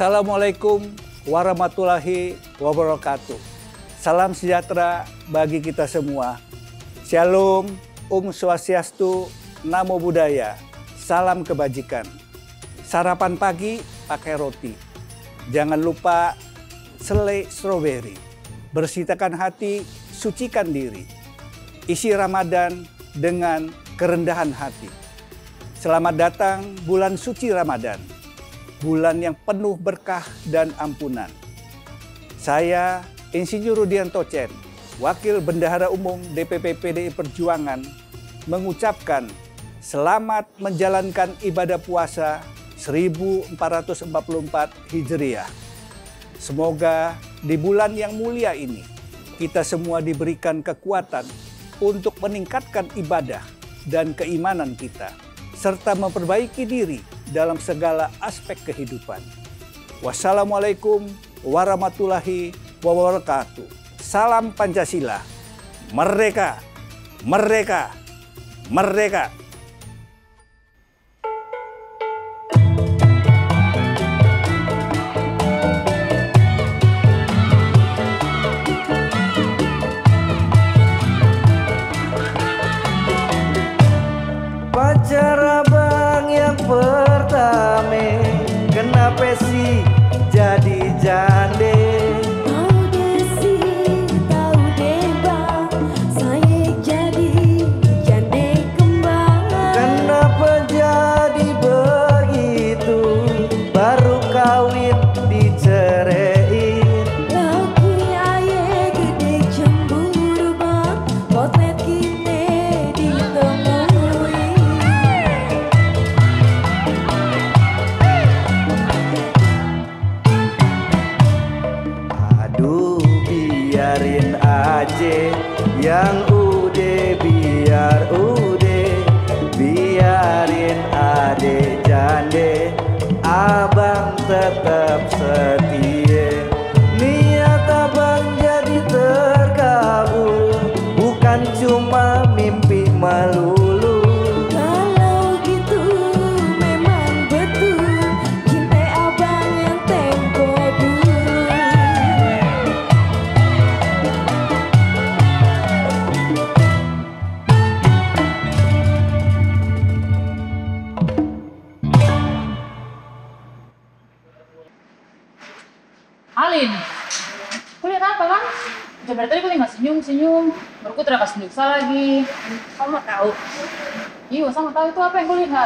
Assalamualaikum warahmatullahi wabarakatuh. Salam sejahtera bagi kita semua. Shalom, Swastiastu, Namo Buddhaya, salam kebajikan. Sarapan pagi pakai roti. Jangan lupa selai stroberi. Bersihkan hati, sucikan diri. Isi Ramadan dengan kerendahan hati. Selamat datang bulan suci Ramadan. Bulan yang penuh berkah dan ampunan. Saya Insinyur Rudianto Chen, Wakil Bendahara Umum DPP PDI Perjuangan, mengucapkan selamat menjalankan ibadah puasa 1444 Hijriah. Semoga di bulan yang mulia ini, kita semua diberikan kekuatan untuk meningkatkan ibadah dan keimanan kita, serta memperbaiki diri dalam segala aspek kehidupan. Wassalamualaikum warahmatullahi wabarakatuh. Salam Pancasila. Merdeka, merdeka, merdeka. Pacar abang yang pertama, kenapa sih jadi jande? Biarin aja yang udah biar udah, biarin ade jande, abang tetap setia. Niat abang jadi terkabul, bukan cuma mimpi melulu. Kalau gitu memang betul, cinta abang yang tempo dulu. Alin, kau lihat apa kan? Jam dari tadi kau tinggal senyum-senyum, baru kau terangkas menyiksa lagi. Kamu mau tahu? Iya, sama tahu itu apa yang kau lihat?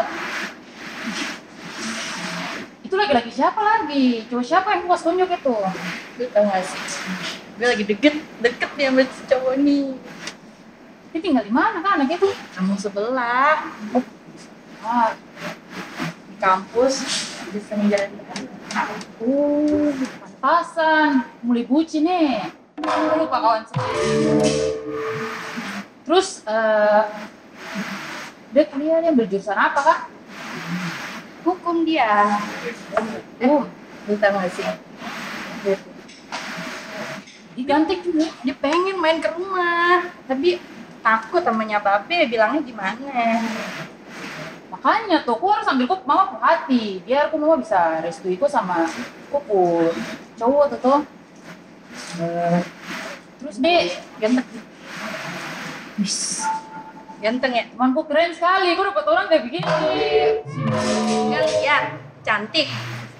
Itu laki-laki siapa lagi? Cowok siapa yang kuas tunjuk itu? Lu tau gak sih? Gue lagi deket ya sama si cowok nih. Dia tinggal di mana kan anak itu? Kampung sebelah. Ah, Di kampus. Di sering jalan-jalan. pantasan, mulai bucin nih. Aku lupa kawan saya. Terus, dia kalian yang berjurusan apa kak? Hukum dia. Lu tau gak sih? Dia cantik juga. Dia pengen main ke rumah. Tapi takut temennya babe, bilangnya gimana. Makanya tuh, aku harus ambil kok mama ke hati. Biar aku mama bisa restui kok sama kuku cowok tuh. Terus deh, Ganteng. Wis. Ganteng ya? teman kok keren sekali. Kok dapat orang kayak begini. Gak liat. Cantik.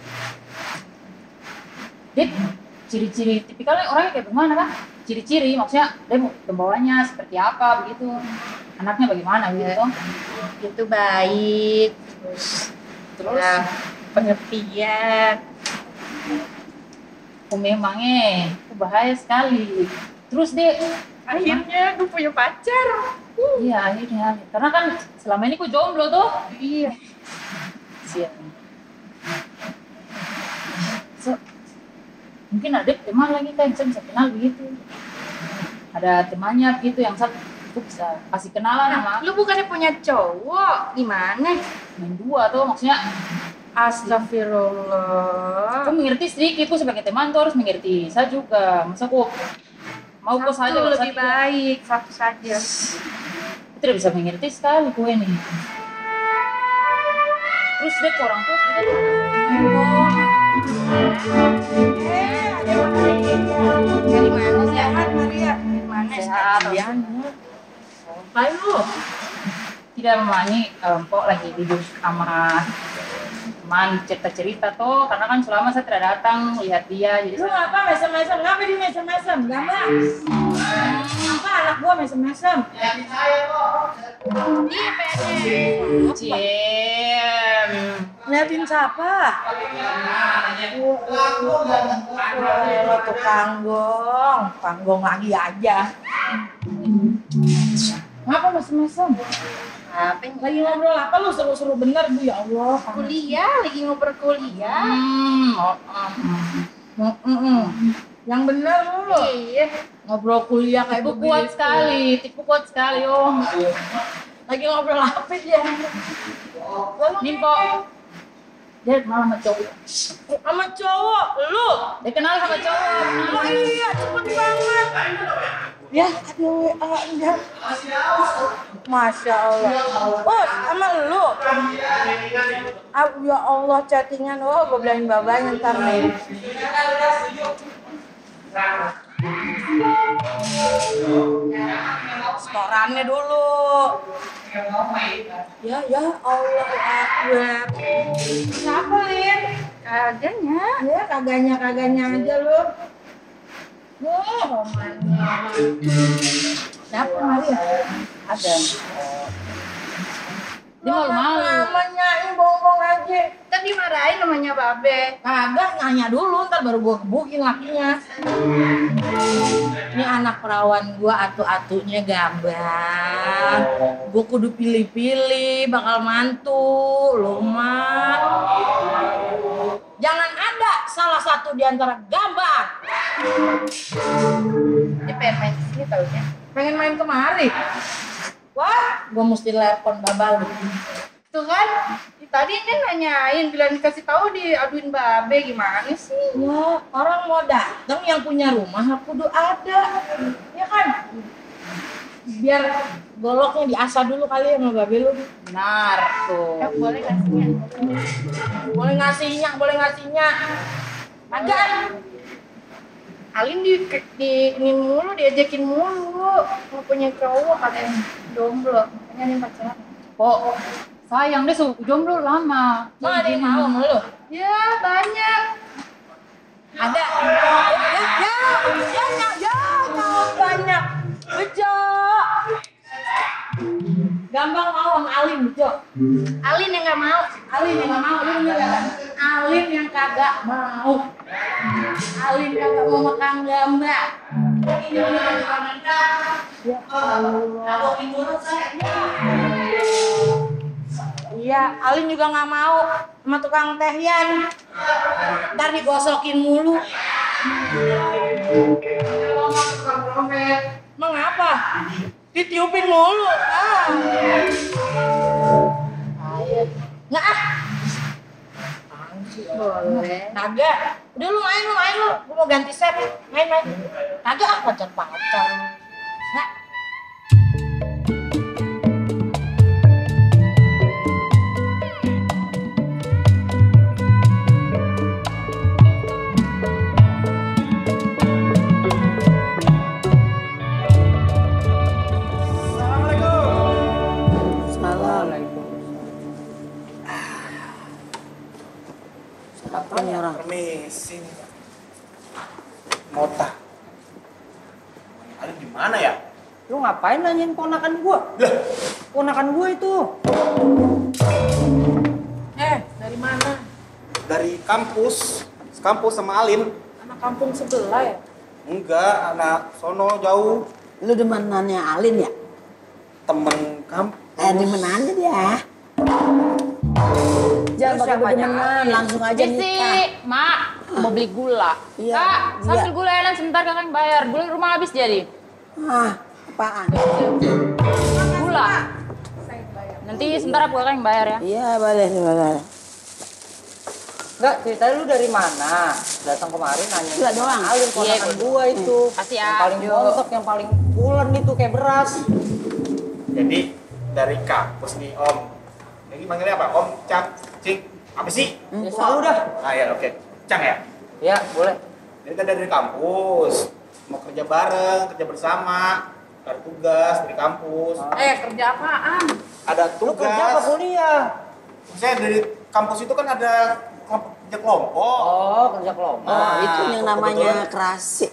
Dip, ciri-ciri tipikalnya orangnya kayak gimana kan? Ciri-ciri maksudnya dia pembawanya seperti apa begitu, anaknya bagaimana gitu. Itu baik. Terus Ya, pengertian. memangnya bahaya sekali. Terus dia Akhirnya gue punya pacar. iya akhirnya karena kan selama ini ku jomblo tuh. Iya. Siap. So, mungkin ada teman lagi kan yang saya bisa kenal begitu. Ada temannya begitu yang saya aku bisa kasih kenalan sama Lu bukannya punya cowok? Gimana? main dua tuh maksudnya. Astagfirullah. Aku mengerti sedikit, aku sebagai teman tuh harus mengerti. Saya juga, masa aku mau kok saja Satu kalau lebih saya baik, satu saja. aku tidak bisa mengerti sekali kue ini. Terus dia ke orang tua tidak. Dari mana sehat Maria? Dari mana Sehat, sekalian? Ngapain lu? Tidak memangi Mpok lagi duduk sama teman cerita-cerita tuh, karena kan selama saya tidak datang lihat dia, jadi Lu saya... ngapa mesem-mesem? Ngapa di mesem-mesem? Gambar. Apa anak gua mesem-mesem? Ciem. Ngeliatin siapa? Lo tukang gong lagi aja. Ngapa mesem-mesem? Apa yang Lagi ngobrol apa lu seru-seru bener Bu ya Allah. kuliah? Lagi ngobrol kuliah? Yang bener lu. Iya. Ngobrol kuliah kayak Tipu begitu. kuat sekali, oh. Lagi ngobrol apa dia? Lalu Nih, Mpok. Dia kenal sama cowok. sama cowok lu. Dia kenal sama cowok. Oh iya, cepet banget. Ya, ada WA-nya. Masya Allah. Oh, sama lu. Ya Allah, chattingan. Oh, gue bilangin babanya ntar nih. Setorannya dulu. Ya Allah Akbar. Siapa, Lin? Kagaknya. Ya, kagaknya aja lu. Romannya. Siapa Maria? Ada. Dia malu-malu. Namanya bongbong aja. Ntar dimarahin namanya Babe. Kagak nanya dulu, ntar baru gua kebukin lakinya. Ini anak perawan gua atu-atunya gambar. Gua kudu pilih-pilih, bakal mantu, lu mah. Jangan ada salah satu di antara gambar. Dia pengen main kesini taunya. Pengen main kemari. Wah, gua mesti telepon babal. Tuh kan, tadi kan nanyain, bilang dikasih tahu diaduin Babe, gimana sih? Ya, orang mau datang yang punya rumah kudu ada. Ya kan? Biar goloknya diasah dulu kali sama babe lu. Benar tuh. Boleh kasihnya. Boleh ngasihnya. Agak. Alin di ini mulu, diajakin mulu. Mau punya cowok katanya jomblo, makanya dia pacaran. Kok sayang dia jomblo lama. Mana ada yang mau sama lu? Ya banyak. Ada. Ya, banyak. Bejo. Gampang mau sama Alin, Bejo. Alin yang nggak mau. Alin yang nggak mau, lu bener ya? Alin yang kagak mau. Alin kagak mau makan gambar. Ya Allah. Iya, Alin juga nggak mau sama tukang tehyan. Ntar digosokin mulu. Emang apa? Ditiupin mulu. Nggak ah. Boleh. Kagak. Udah lu main lu. Gua mau ganti set. Main. Kagak ah, pacar. Nggak. Permisi. Mota. Ada di mana ya? Lu ngapain nanyain ponakan gua? Lah, Ponakan gua itu. Dari mana? dari kampus. Kampus sama Alin. Anak kampung sebelah ya? Enggak, anak sono jauh. Lu demenannya Alin ya? Temen kampus. Demenannya dia. Jangan pakai demenan, langsung aja nikah. Jesse, Mak, mau beli gula. Iya, Kak, sambil iya. gula enak sebentar kakak yang bayar. Gula di rumah habis jadi. Apaan? Gula. Nanti sebentar aku kakak yang bayar ya. Iya, boleh. Enggak, cerita lu dari mana? Datang kemari nanya. Gula doang. Alin ponakan gua itu. Pasti Yang ya. paling montok, yang paling pulen itu kayak beras. Jadi dari kampus nih Om. Ini manggilnya apa? Om, Cap, Cik, apa sih? Ya selalu dah. Ah ya oke. Cang ya? Ya, boleh. Ini kan dari kampus. Mau kerja bareng, kerja bersama. Ada tugas dari kampus. Kerja apaan? Ada Lu tugas. kerja apa kuliah? Saya dari kampus itu kan ada kerja kelompok. Oh, kerja kelompok. Nah, Itu yang namanya kebetulan- kerasi.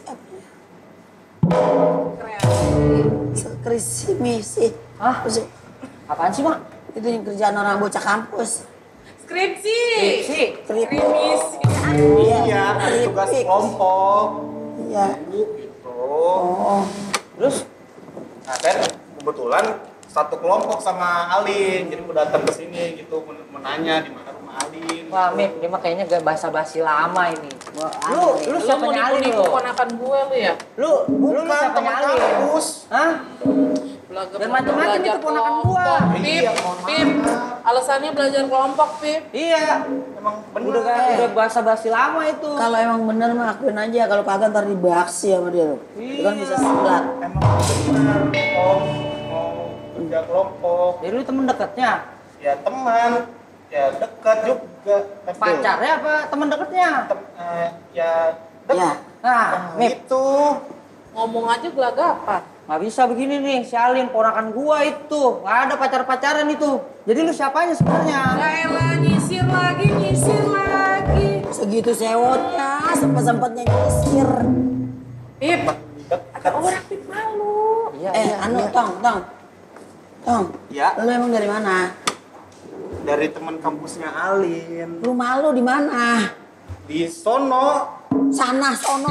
Kreasi. Kerisi misi. Hah? Apaan sih, Mak? Itu yang kerjaan orang bocah kampus. Skripsi. Skripsi. Skripsi. Iya, ada tugas keripik. kelompok. Iya. Gitu. Oh. Terus? Nah, saya kebetulan satu kelompok sama Alin, jadi mau datang ke sini gitu, menanya di mana rumah Alin. Wah, Mip, ini mah kayaknya gak basa-basi lama ini. Wah, Lu Lu siapa mau nyalin nipu lu? ponakan gue lu ya? Lu Bukan siapa teman nyalin? kampus. Hah? Belajar Dan macam-macam itu ponakan gua. Pip, Pip. Alasannya belajar kelompok, Pip. Iya. Emang bener. Udah basa-basi lama itu. Kalau emang bener mah akuin aja, kalau kagak ntar dibaksi sama dia tuh. Itu kan bisa silat. Emang bener, Om. Mau kerja kelompok. Jadi lu temen deketnya? Ya teman, ya dekat juga. Tapi Pacarnya apa temen deketnya? ya Ya. Nah, Mip, gitu. Ngomong aja gelagapan. nggak bisa begini nih, si Alin ponakan gua itu. Nggak ada pacar-pacaran itu. Jadi lu siapanya sebenarnya? Ya elah, nyisir lagi. Segitu sewotnya, sempet-sempetnya nyisir. Pip, ada orang Pip malu. Iya, Anu, Tong. Ya, Lu emang dari mana? dari teman kampusnya Alin. Rumah lu di mana? Di sono. Sana.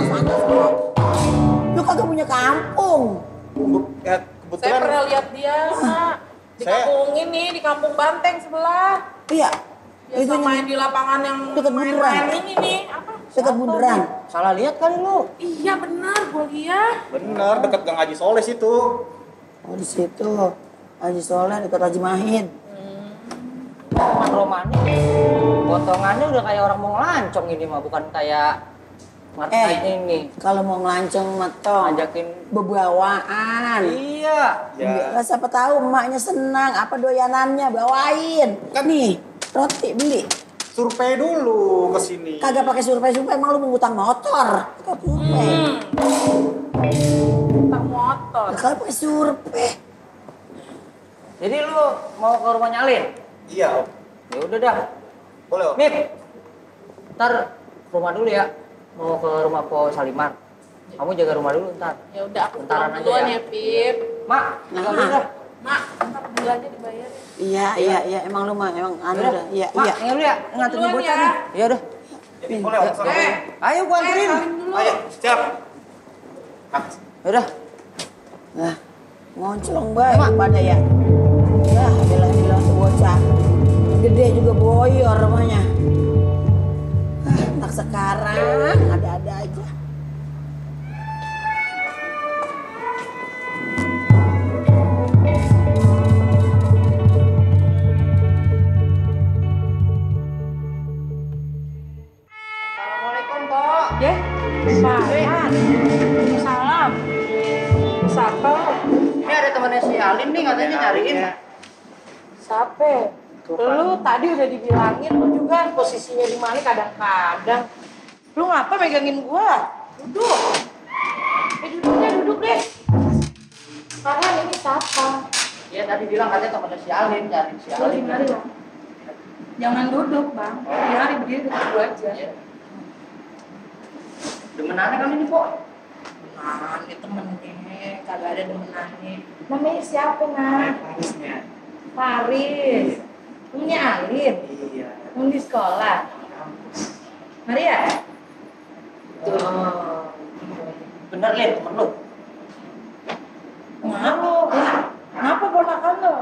Lu kagak punya kampung. Ya, Saya kebetulan pernah lihat dia, Mak. Di Saya- kampung ini, di kampung Banteng sebelah. Iya. Ya Itu sama yang di lapangan yang Dekat bundaran. main ini nih. Apa? dekat bundaran. salah lihat kali lu. Iya benar, gue lihat. bener dekat Gang Haji Soleh situ. Oh di situ. Haji Soleh dekat Haji Mahid. Teman Romani, potongannya udah kayak orang mau ngelancong ini mah, bukan kayak market ini. Kalau mau ngelancong matong, Ngajakin. bebawaan. Iya. Ya, Siapa tahu emaknya senang, apa doyanannya bawain. Nih, roti beli. survei dulu ke sini. Kagak pakai survei, emang lu mau ngutang motor. Kagak survei. Tentang motor. Kagak pakai survei. Jadi lu mau ke rumahnya Alin? Iya, Om. Ya udah dah. Boleh, Om. Mip, ntar ke rumah dulu ya. Mau ke rumah Po Salimar. Kamu jaga rumah dulu ntar. Ya udah aku Bentaran pulang aja duluan ya. ya, Pip. Mak, Nah. udah dah. Mak, ntar bilangnya dibayar. Iya, emang lu mah emang anu Udah. dah. Iya, Mak, iya. ya udah ya. Nganterin Duluan bocah ya. nih. Ya udah. Jadi boleh, Om. Sana. Ayo gua anterin. salim dulu. Ayo, siap. Ya udah. Nah, ngoncong baik pada ya. Ya, bilang tuh bocah. Gede juga boyor rumahnya. Anak sekarang ada-ada aja. Assalamualaikum, Pok. Ya, salam. Siapa? Ini ada temannya si Alin nih katanya nyariin. Siapa? Lu tadi udah dibilangin, lu juga posisinya di mana kadang-kadang. Lu ngapa megangin gua? Duduk. Duduk deh. Farhan ini siapa? Iya tadi bilang katanya temannya si Alin, nyariin si Alin. Mari lah. Jangan duduk, Bang. Mari berdiri dekat gua aja. Demenannya kali ini, Pok. Nah, ini temennya, kagak ada demenannya. Namanya siapa, Nak? Harusnya. Faris. Punya Alin. Iya. Mau di sekolah. Mari ya. Tuh. Bener, Lin, temen lu. Kenapa? Kenapa ponakan lo?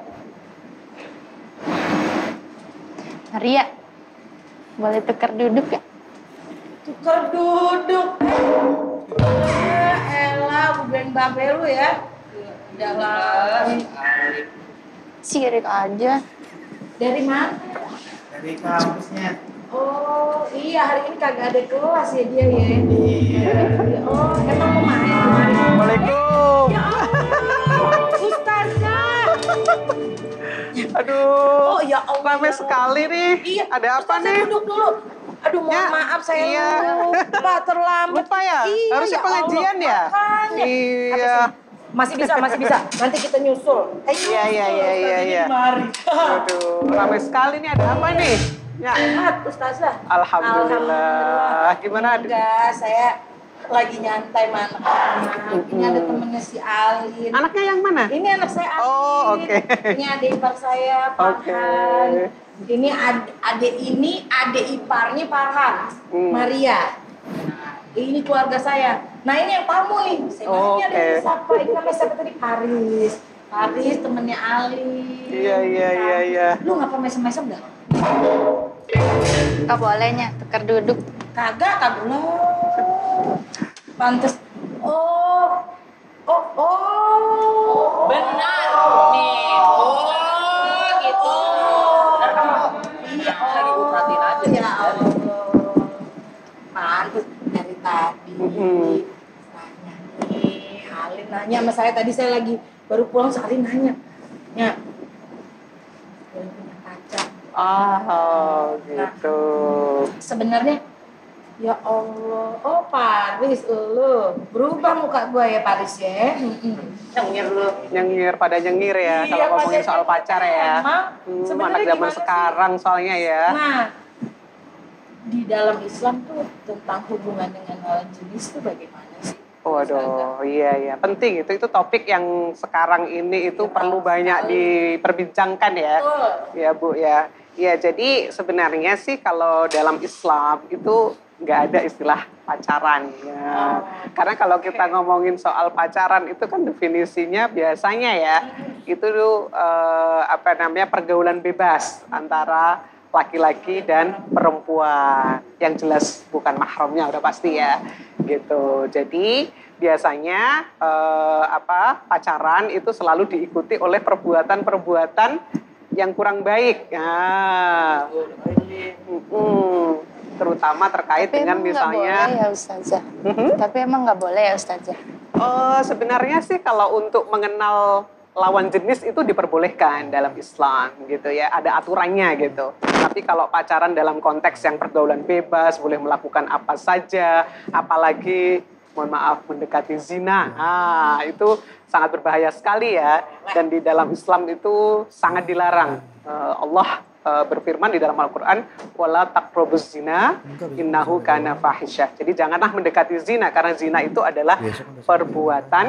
Maria, boleh tukar duduk ya? Tukar duduk. Elah, bukan babe lu ya. Jalan. Sirik aja. Dari mana? Dari kampusnya. Oh, iya hari ini kagak ada kelas ya dia ya. Iya. Oh, emang mau main kemarin? Assalamualaikum. Ya Allah, Ustazah. Aduh, Oh ya Allah. rame sekali nih. Iya. Ada apa Ustazah, nih? duduk dulu. Aduh, mohon maaf saya lupa terlambat. Lupa ya? Iya, Harusnya ya pengajian Allah, ya? makanya. Iya. Masih bisa. Nanti kita nyusul. Iya. Aduh, ramai sekali nih. Ada apa nih? Ya. Ustazah. Alhamdulillah. Gimana? Enggak, saya lagi nyantai sama anak-anak. Ini ada temennya si Alin. Anaknya yang mana? Ini anak saya Alin. Oh, oke. Ini adik ipar saya, Farhan. Ini adik iparnya Farhan, Maria. Nah, ini keluarga saya. Nah, ini yang tamu nih. Saya nanya dari siapa? Ini namanya siapa tadi? Paris, temennya Alin. Iya. Lu ngapa mesem-mesem dah? Gak bolehnya, tukar duduk. Kagak lah. Pantes. Oh. Benar nih. Oh, gitu. Benar kan? Iya, lagi gue perhatiin aja. Ya Allah. Pantes dari tadi. Nanya nih, Alin nanya sama saya tadi, saya lagi baru pulang, Alin nanya. Ya. Belum punya pacar. Gitu. Sebenarnya ya Allah, oh Paris, lu berubah muka gue ya Paris ya. Nyengir lu. Nyengir, pada nyengir ya. Iya, Kalau ngomongin pada soal nyengir. pacar ya. Emang, Anak sebenarnya zaman gimana sih? sekarang soalnya ya. Nah, di dalam Islam tuh tentang hubungan dengan lawan jenis tuh bagaimana sih? Waduh, iya. Penting itu topik yang sekarang ini itu perlu banyak diperbincangkan ya. Betul. Ya Bu ya. Ya jadi sebenarnya sih kalau dalam Islam itu nggak ada istilah pacaran ya. Karena kalau kita ngomongin soal pacaran itu kan definisinya biasanya ya itu pergaulan bebas antara laki-laki dan perempuan yang jelas bukan mahramnya udah pasti ya gitu. Jadi biasanya pacaran itu selalu diikuti oleh perbuatan-perbuatan yang kurang baik. Nah, terutama terkait Tapi dengan emang misalnya. Nggak boleh ya Ustazah. Tapi emang nggak boleh ya Ustazah. Sebenarnya sih kalau untuk mengenal lawan jenis itu diperbolehkan dalam Islam gitu ya, ada aturannya gitu. Tapi kalau pacaran dalam konteks yang pergaulan bebas, boleh melakukan apa saja, apalagi mohon maaf mendekati zina, itu sangat berbahaya sekali ya. Dan di dalam Islam itu sangat dilarang. Allah berfirman di dalam Al-Quran, wala taqrabuz zina innahu kana fahisyah. Jadi janganlah mendekati zina karena zina itu adalah perbuatan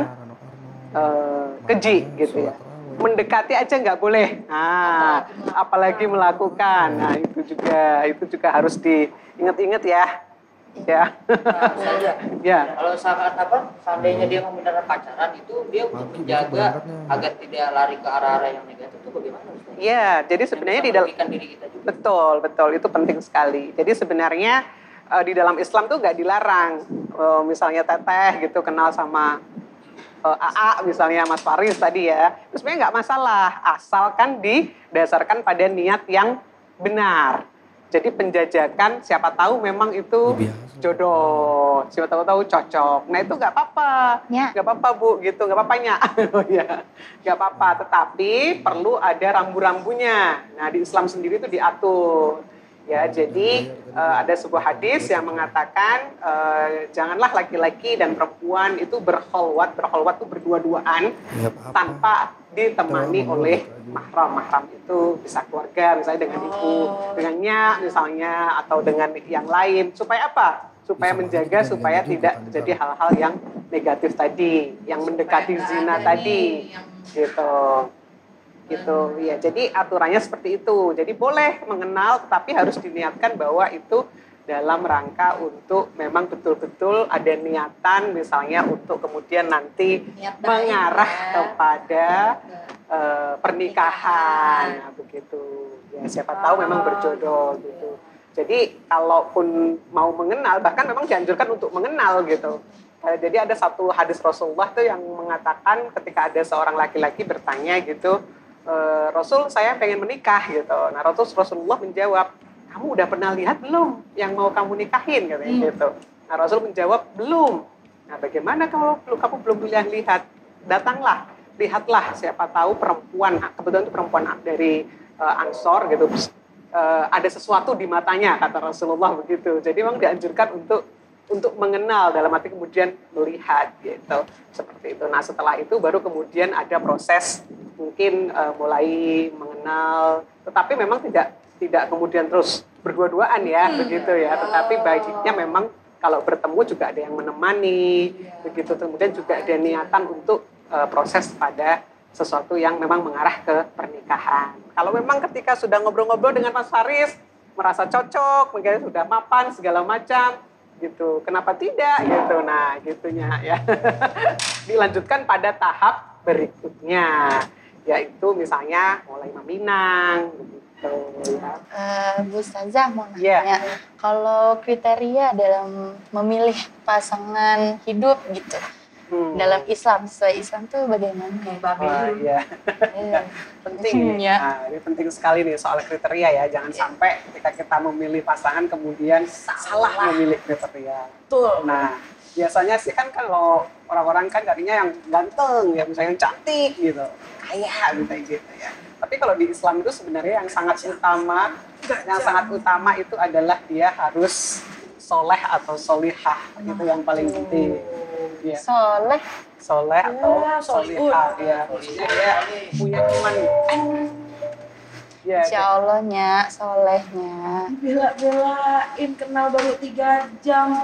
keji gitu ya. Mendekati aja nggak boleh. Apalagi melakukan. Nah, itu juga harus diingat-ingat ya. Ya. Ya. Kalau seandainya dia mau beneran pacaran itu dia untuk menjaga agar tidak lari ke arah-arah yang negatif itu bagaimana? Ya, jadi sebenarnya di dalam diri kita juga. Betul, itu penting sekali. Jadi sebenarnya di dalam Islam tuh nggak dilarang, misalnya teteh gitu kenal sama AA misalnya Mas Faris tadi ya, itu sebenarnya nggak masalah, asalkan didasarkan pada niat yang benar. Jadi penjajakan siapa tahu memang itu jodoh, siapa tahu cocok. Nah itu nggak apa-apa, nggak apa-apa Bu, gitu nggak apa-apanya, ya nggak apa-apa. Tetapi perlu ada rambu-rambunya. Nah di Islam sendiri itu diatur. Ya, jadi ada sebuah hadis yang mengatakan janganlah laki-laki dan perempuan itu berkholwat itu berdua-duaan tanpa ditemani oleh mahram. Mahram itu bisa keluarga, misalnya dengan ibu, dengan nyak misalnya, atau dengan yang lain. Supaya apa? Supaya menjaga supaya tidak terjadi hal-hal yang negatif tadi, yang mendekati zina tadi, gitu. Gitu ya, jadi aturannya seperti itu. Jadi boleh mengenal tetapi harus diniatkan bahwa itu dalam rangka untuk memang betul-betul ada niatan misalnya untuk kemudian nanti mengarah kepada pernikahan. Nah, begitu ya, siapa tahu memang berjodoh gitu. Jadi kalaupun mau mengenal, bahkan memang dianjurkan untuk mengenal gitu. Jadi ada satu hadis Rasulullah tuh yang mengatakan ketika ada seorang laki-laki bertanya gitu, Rasul saya pengen menikah gitu. Nah Rasulullah menjawab, kamu udah pernah lihat belum yang mau kamu nikahin katanya gitu. Nah Rasul menjawab belum. Nah bagaimana kalau kamu belum lihat? Datanglah, lihatlah siapa tahu perempuan, kebetulan itu perempuan dari Ansor gitu, ada sesuatu di matanya, kata Rasulullah begitu. Jadi memang dianjurkan untuk mengenal, dalam arti kemudian melihat gitu, seperti itu. Nah setelah itu baru kemudian ada proses mungkin mulai mengenal, tetapi memang tidak kemudian terus berdua-duaan ya, begitu ya. Tetapi baiknya memang kalau bertemu juga ada yang menemani, begitu. Kemudian juga ada niatan untuk proses pada sesuatu yang memang mengarah ke pernikahan. Kalau memang ketika sudah ngobrol-ngobrol dengan Mas Faris, merasa cocok, mungkin sudah mapan segala macam, gitu. Kenapa tidak gitu? Nah, gitunya ya. Dilanjutkan pada tahap berikutnya, yaitu misalnya mulai meminang gitu ya. Bu Ustazah mau nanya, kalau kriteria dalam memilih pasangan hidup gitu dalam Islam, sesuai Islam tuh bagaimana? Iya. Penting ya. Nah, ini penting sekali nih soal kriteria ya. Jangan sampai ketika kita memilih pasangan kemudian salah memilih kriteria. Betul. Nah, biasanya sih kan kalau orang-orang kan carinya yang ganteng, ya misalnya yang cantik gitu, kaya gitu ya. Tapi kalau di Islam itu sebenarnya yang sangat utama itu adalah dia harus soleh atau solihah, itu yang paling penting. Ya. Soleh atau solihah, ya. Dia punya iman. Ya, Insya Allahnya, solehnya. Bela-belain kenal baru 3 jam.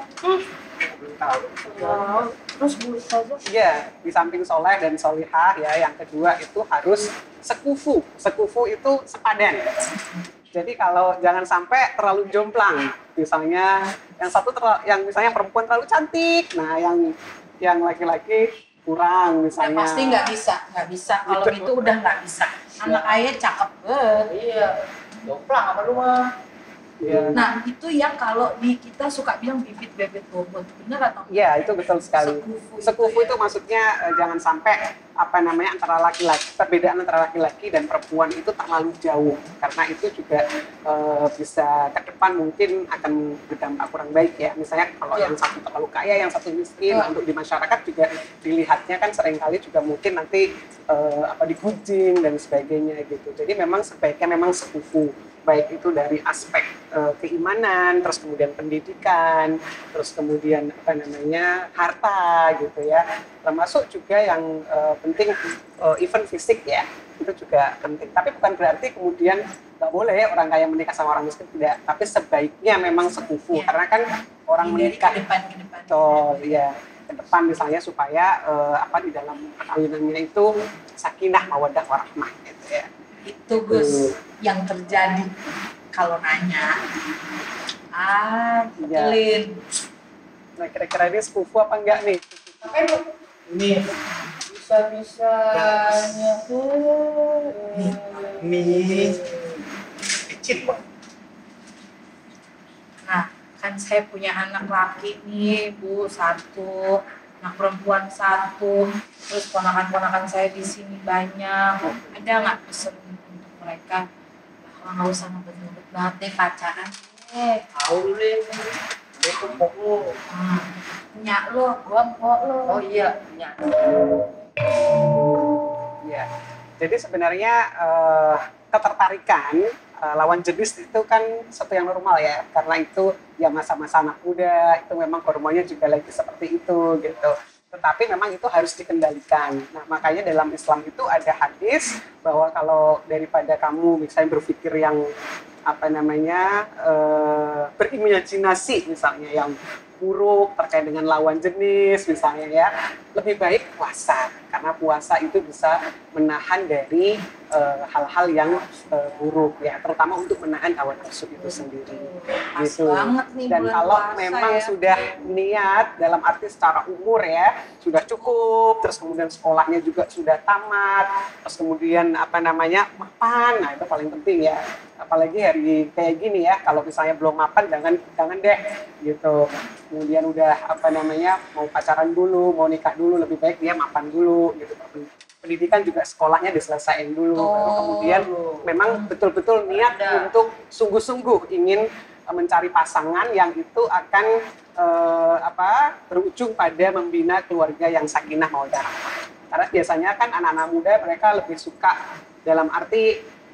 Terus Bu Ustazah? Iya, di samping soleh dan solihah ya, yang kedua itu harus sekufu. Sekufu itu sepadan. Jadi kalau jangan sampai terlalu jomplang, misalnya yang misalnya perempuan terlalu cantik, nah yang laki-laki kurang misalnya. Pasti nggak bisa. Kalau itu udah nggak bisa. Anak ayah cakep banget. Iya, jomplang apa lu mah? Ya. Nah itu yang kalau kita suka bilang bibit bebet bobot, benar atau? Iya itu betul sekali. Sekufu itu maksudnya jangan sampai antara laki-laki, perbedaan antara laki-laki dan perempuan itu terlalu jauh, karena itu juga bisa ke depan mungkin akan berdampak kurang baik ya. Misalnya kalau yang satu terlalu kaya, yang satu miskin, untuk di masyarakat juga dilihatnya kan seringkali juga mungkin nanti digunjing dan sebagainya gitu. Jadi memang sebaiknya memang sekufu, baik itu dari aspek keimanan, terus kemudian pendidikan, terus kemudian harta gitu ya. Termasuk juga yang penting event fisik ya, itu juga penting. Tapi bukan berarti kemudian nggak boleh orang kaya menikah sama orang miskin, tidak. Tapi sebaiknya memang sekufu, karena kan orang menikah ke depan. ya ke depan misalnya supaya di dalam perkawinannya itu sakinah mawaddah warahmah gitu ya. Itu Gus yang terjadi kalau nanya. Betulin. Nah kira-kira ini sekufu apa enggak nih? Ini bisa-bisanya Kecil Bang. Nah, kan saya punya anak laki nih, Bu, 1, anak perempuan 1, terus ponakan-ponakan saya di sini banyak. Ada nggak pesen untuk mereka? Nggak usah ngebet-ngebet banget deh pacaran. tahu deh. Itu pokok. Nyak lo, gua mpok lo. Oh iya, nyak. Ya, jadi sebenarnya ketertarikan lawan jenis itu kan satu yang normal ya, karena itu ya masa-masa anak muda, itu memang hormonnya juga lagi seperti itu gitu. Tetapi memang itu harus dikendalikan. Nah makanya dalam Islam itu ada hadis bahwa kalau daripada kamu misalnya berpikir yang berimajinasi misalnya yang buruk terkait dengan lawan jenis misalnya ya, lebih baik puasa, karena puasa itu bisa menahan dari hal-hal yang buruk ya, terutama untuk menahan hawa nafsu itu sendiri. Pas gitu. banget nih Dan bulan kalau puasa memang ya. sudah niat dalam arti secara umur ya sudah cukup, terus kemudian sekolahnya juga sudah tamat, terus kemudian mapan, nah itu paling penting ya. Apalagi hari kayak gini ya, kalau misalnya belum mapan jangan deh gitu. Kemudian udah mau pacaran dulu, mau nikah dulu, lebih baik dia mapan dulu gitu. Pendidikan juga sekolahnya diselesaikan dulu, baru kemudian memang betul-betul niat untuk sungguh-sungguh ingin mencari pasangan yang itu akan berujung pada membina keluarga yang sakinah mawaddah. Karena biasanya kan anak-anak muda mereka lebih suka dalam arti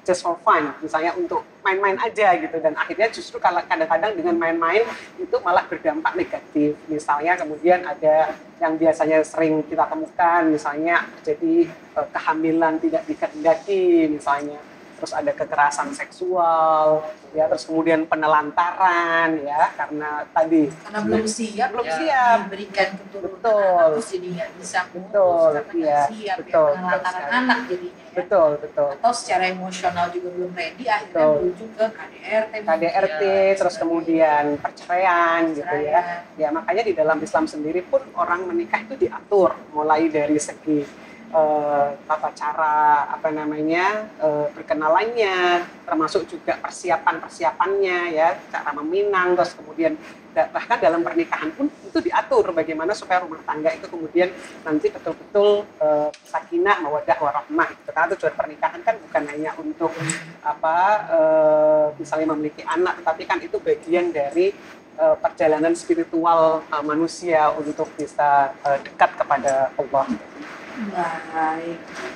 just for fun, misalnya untuk main-main aja gitu, dan akhirnya justru kalau kadang-kadang dengan main-main itu malah berdampak negatif. Misalnya kemudian ada yang biasanya sering kita temukan, misalnya jadi kehamilan tidak dikehendaki misalnya, terus ada kekerasan seksual, ya, terus kemudian penelantaran, ya, karena tadi belum siap diberikan keturunan, betul, terus jadi nggak bisa betul, karena siap, betul, ya, penelantaran anak jadinya, ya. Betul. Atau secara emosional juga belum ready, akhirnya berujung ke KDRT, terus kemudian perceraian gitu ya. Ya makanya di dalam Islam sendiri pun orang menikah itu diatur mulai dari segi tata cara perkenalannya, termasuk juga persiapannya ya, cara meminang, terus kemudian bahkan dalam pernikahan pun itu diatur bagaimana supaya rumah tangga itu kemudian nanti betul-betul sakinah, mawaddah, warahmah gitu. Karena tujuan pernikahan kan bukan hanya untuk misalnya memiliki anak, tetapi kan itu bagian dari perjalanan spiritual manusia untuk bisa dekat kepada Allah. Baik,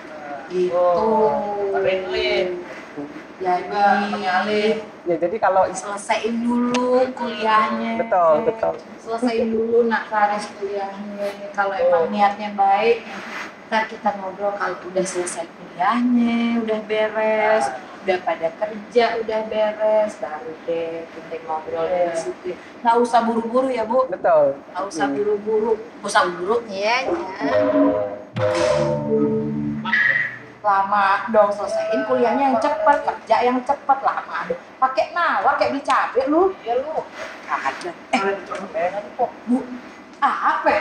jadi kalau selesaiin dulu kuliahnya. Betul. Selesaiin dulu nak Faris kuliahnya. Kalau emang niatnya baik, ntar kita ngobrol kalau udah selesai kuliahnya, udah beres, udah pada kerja, udah beres, baru deh kita ngobrol dari situ. Nggak usah buru-buru ya, Bu. Betul. Nggak usah buru-buru. Nggak usah buru. Iya. Lama dong, selesaiin kuliahnya yang cepat, kerja yang cepat. Lama pakai nawar kayak beli cabai lu. Ya lu ada Bu, apa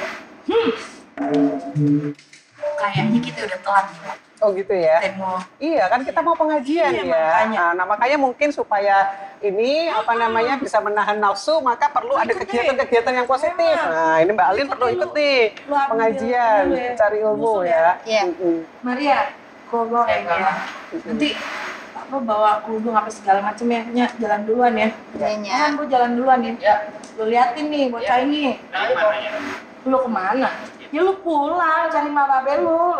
kayaknya kita udah telat nih, Pak. Oh gitu ya. Iya kan kita mau pengajian ya. Makanya. Nah makanya mungkin supaya ini bisa menahan nafsu, maka perlu ada kegiatan-kegiatan yang positif. Nah ini Mbak Alin perlu ikut nih pengajian, cari ilmu ya. Iya. Maria, kerudung ya. Nanti bawa kerudung apa segala macam ya, jalan duluan ya. Iya. Gue jalan duluan ya. Lu liatin nih bocah ini. Lu kemana? Ya lu pulang cari babe lu.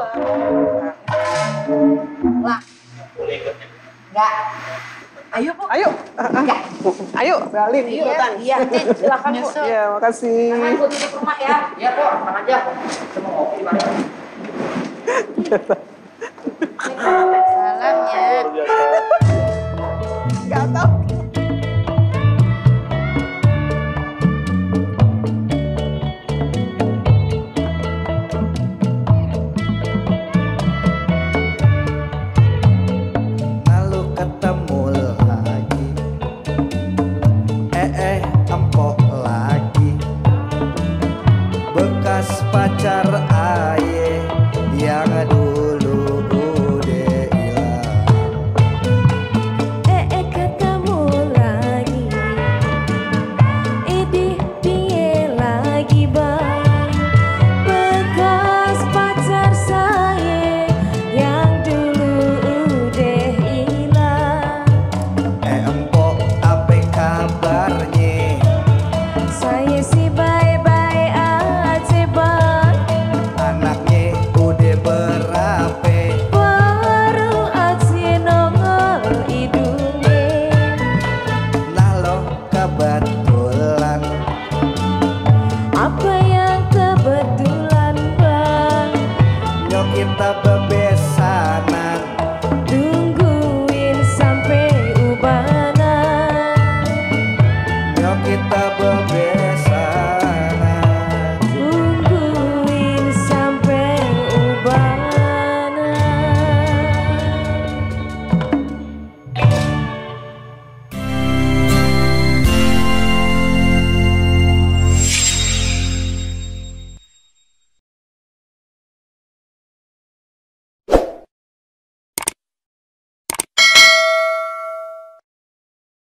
Lah. Enggak. Ayo, Bu. Ayo. Ayo, Mbak Alin ikutan. Iya, silakan, Bu. Iya, makasih. Jangan gue tutup rumah ya. Iya kok, tenang aja. Saya mau ngopi, Pak.